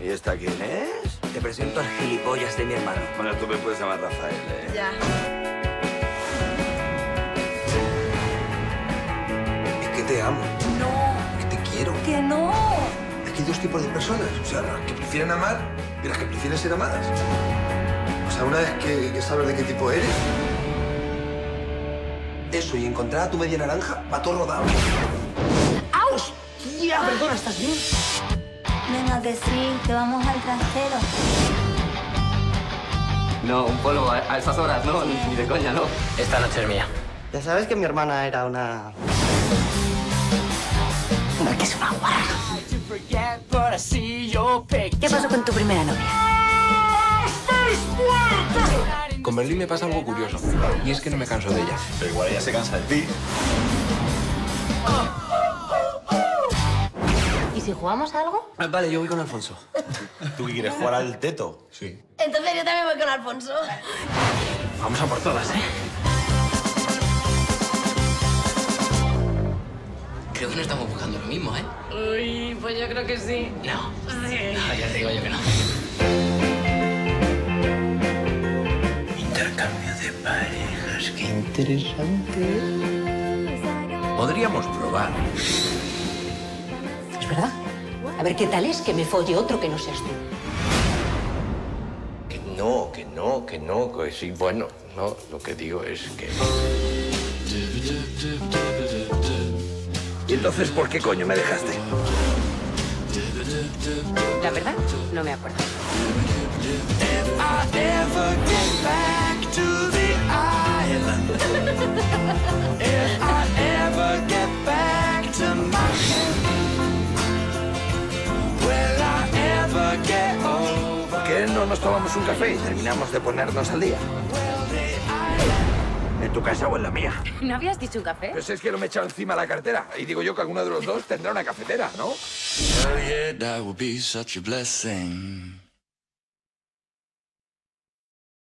esta quién es? Te presento al gilipollas de mi hermano. Bueno, tú me puedes llamar Rafael, ¿eh? Ya. Es que te amo. No. Que te quiero. Que no. Aquí hay dos tipos de personas. O sea, las que prefieren amar y las que prefieren ser amadas. O sea, una vez que sabes de qué tipo eres, eso y encontrar a tu media naranja, va todo rodado. ¡Auch! ¡Ya, perdona! ¿Estás bien? Venga, que sí, que vamos al trastero. No, un polvo a esas horas, no, ni de coña, no. Esta noche es mía. Ya sabes que mi hermana era una... que es una guarra. ¿Qué pasó con tu primera novia? Con Berlín me pasa algo curioso, y es que no me canso de ella. Pero igual ella se cansa de ti. ¿Y si jugamos a algo? Vale, yo voy con Alfonso. ¿Tú qué quieres, jugar al teto? Sí. Entonces yo también voy con Alfonso. Vamos a por todas, ¿eh? Creo que no estamos buscando lo mismo, ¿eh? Uy, pues yo creo que sí. No. Sí. No, ya te digo yo que no. Intercambio de parejas, qué interesante. Podríamos probar. ¿Es verdad? A ver, ¿qué tal es que me folle otro que no seas tú? Que sí, bueno, no, lo que digo es que... ¿Y entonces por qué coño me dejaste? La verdad, no me acuerdo. ¿Por qué no nos tomamos un café y terminamos de ponernos al día? ¿En tu casa o en la mía? ¿No habías dicho un café? Pues es que no me he echado encima la cartera. Y digo yo que alguno de los dos tendrá una cafetera, ¿no? Oh yeah, that would be such a blessing.